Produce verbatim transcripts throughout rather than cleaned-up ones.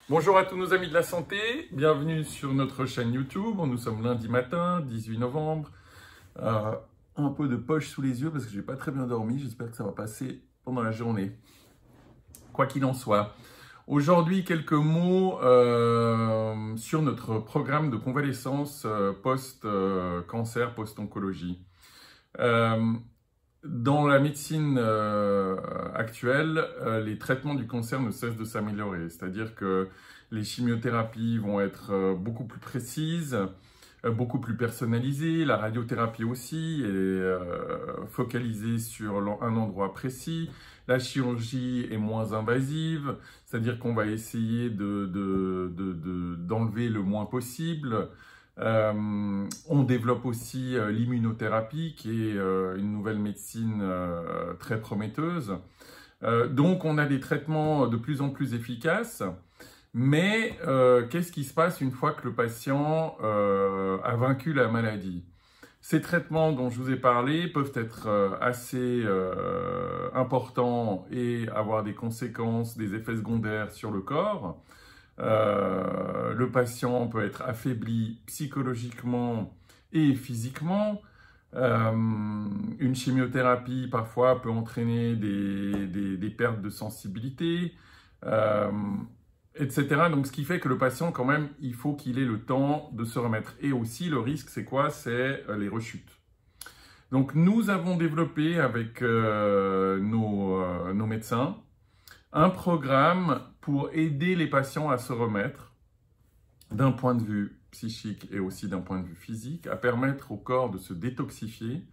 Bonjour à tous nos amis de la santé, bienvenue sur notre chaîne YouTube. Nous sommes lundi matin, dix-huit novembre. Euh, un peu de poche sous les yeux parce que je n'ai pas très bien dormi. J'espère que ça va passer pendant la journée. Quoi qu'il en soit, aujourd'hui quelques mots euh, sur notre programme de convalescence euh, post-cancer, euh, post-oncologie. Euh, Dans la médecine euh, actuelle, euh, les traitements du cancer ne cessent de s'améliorer. C'est-à-dire que les chimiothérapies vont être euh, beaucoup plus précises, euh, beaucoup plus personnalisées. La radiothérapie aussi est euh, focalisée sur un endroit précis. La chirurgie est moins invasive, c'est-à-dire qu'on va essayer de, de, de, de, d'enlever le moins possible. Euh, on développe aussi euh, l'immunothérapie, qui est euh, une nouvelle médecine euh, très prometteuse. Euh, donc, on a des traitements de plus en plus efficaces. Mais euh, qu'est-ce qui se passe une fois que le patient euh, a vaincu la maladie? Ces traitements dont je vous ai parlé peuvent être euh, assez euh, importants et avoir des conséquences, des effets secondaires sur le corps. Euh, le patient peut être affaibli psychologiquement et physiquement. Euh, une chimiothérapie parfois peut entraîner des, des, des pertes de sensibilité, euh, et cetera. Donc ce qui fait que le patient quand même, il faut qu'il ait le temps de se remettre. Et aussi le risque, c'est quoi? C'est les rechutes. Donc nous avons développé avec euh, nos, euh, nos médecins un programme pour aider les patients à se remettre d'un point de vue psychique et aussi d'un point de vue physique, à permettre au corps de se détoxifier.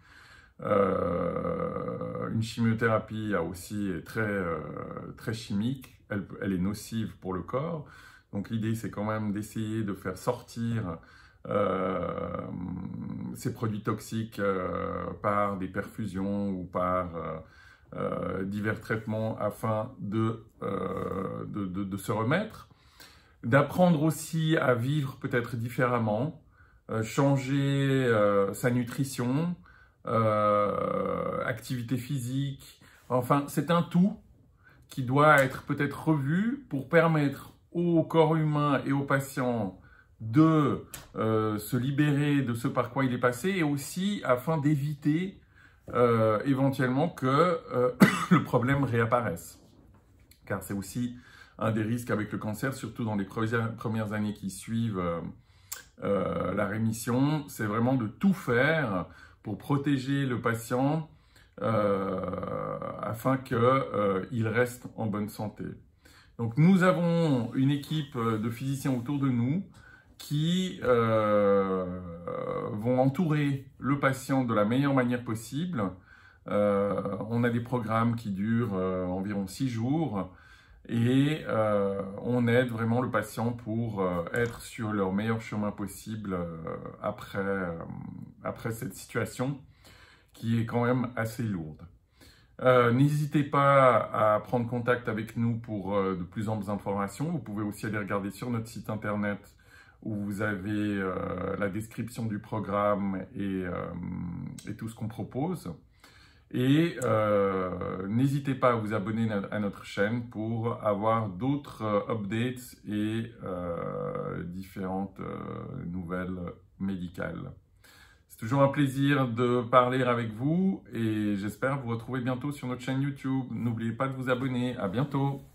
Euh, une chimiothérapie a aussi est très, euh, très chimique, elle, elle est nocive pour le corps. Donc l'idée, c'est quand même d'essayer de faire sortir euh, ces produits toxiques euh, par des perfusions ou par euh, Euh, divers traitements afin de, euh, de, de, de se remettre, d'apprendre aussi à vivre peut-être différemment, euh, changer euh, sa nutrition, euh, activité physique, enfin c'est un tout qui doit être peut-être revu pour permettre au corps humain et aux patients de euh, se libérer de ce par quoi il est passé et aussi afin d'éviter Euh, éventuellement que euh, le problème réapparaisse. Car c'est aussi un des risques avec le cancer, surtout dans les premières, premières années qui suivent euh, euh, la rémission, c'est vraiment de tout faire pour protéger le patient euh, afin qu'il euh, reste en bonne santé. Donc nous avons une équipe de physiciens autour de nous qui euh, vont entourer le patient de la meilleure manière possible. Euh, on a des programmes qui durent euh, environ six jours et euh, on aide vraiment le patient pour euh, être sur leur meilleur chemin possible euh, après, euh, après cette situation qui est quand même assez lourde. Euh, N'hésitez pas à prendre contact avec nous pour euh, de plus amples informations. Vous pouvez aussi aller regarder sur notre site internet où vous avez euh, la description du programme et, euh, et tout ce qu'on propose. Et euh, n'hésitez pas à vous abonner à notre chaîne pour avoir d'autres euh, updates et euh, différentes euh, nouvelles médicales. C'est toujours un plaisir de parler avec vous et j'espère vous retrouver bientôt sur notre chaîne YouTube. N'oubliez pas de vous abonner. À bientôt!